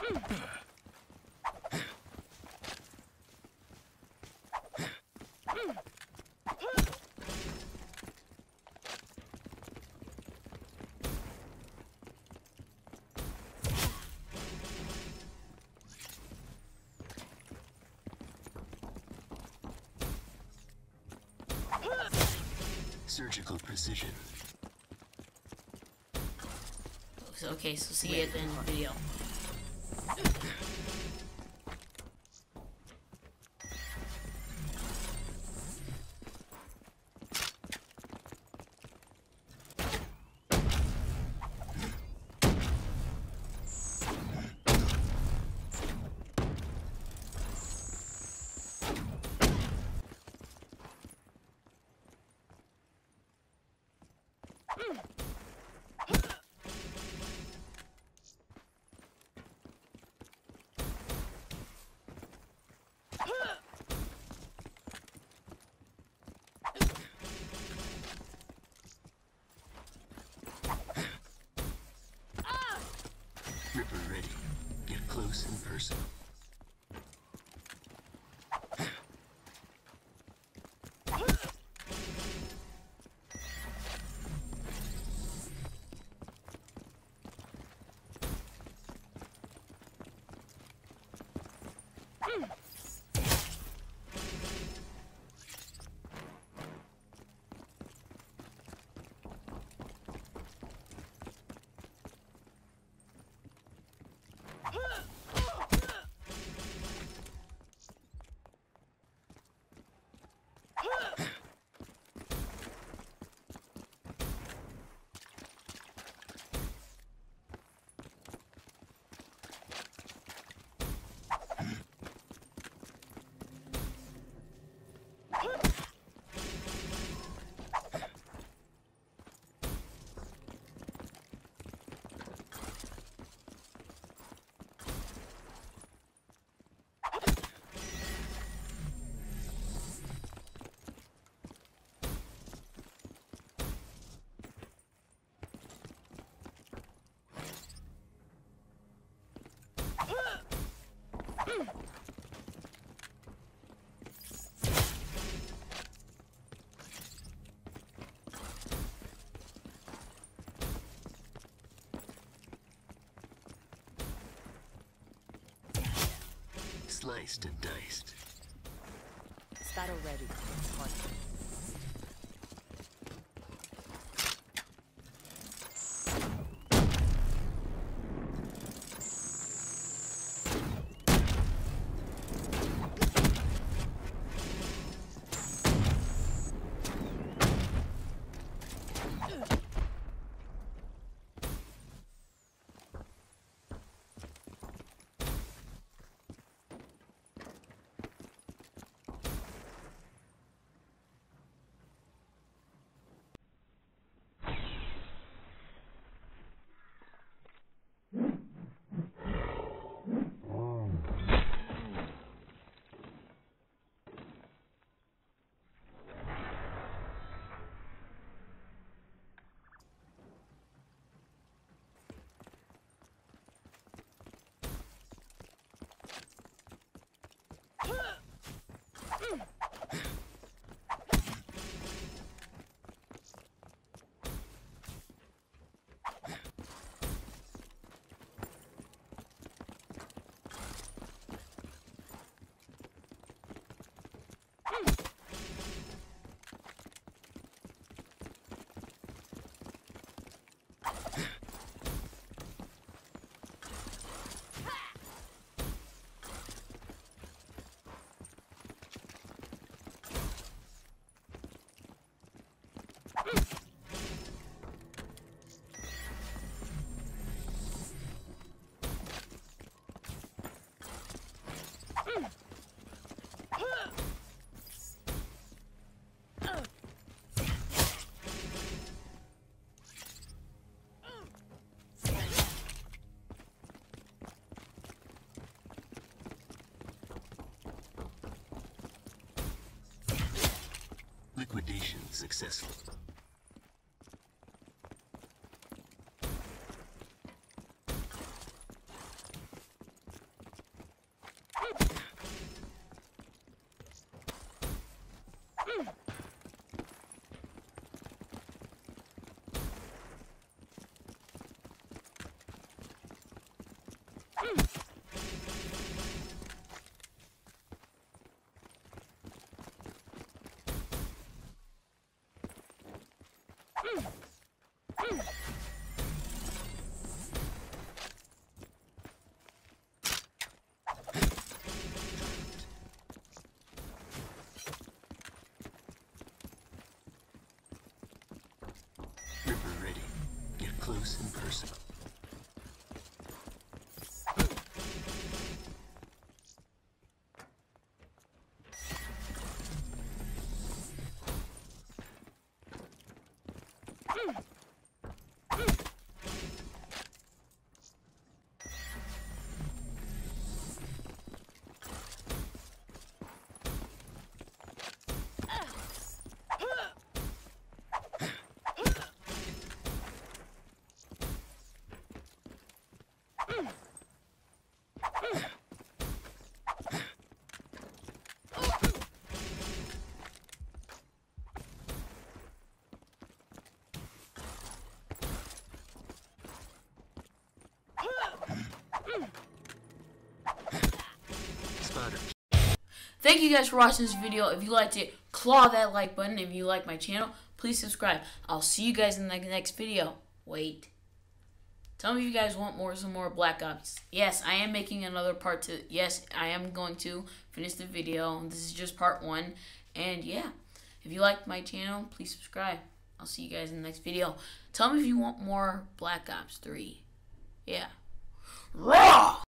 Surgical precision. Okay, so see it in the video. Ripper ready. Get close and personal. Sliced and diced. Battle ready. Mark. Liquidation successful. Ripper ready. Get close and personal. Spotter. Thank you guys for watching this video. If you liked it, claw that like button. If you like my channel, please subscribe. I'll see you guys in the next video. Wait. Tell me if you guys want some more Black Ops. Yes, I am making another part 2. Yes, I am going to finish the video. This is just part 1. And yeah, if you like my channel, please subscribe. I'll see you guys in the next video. Tell me if you want more Black Ops 3. Yeah. Raw!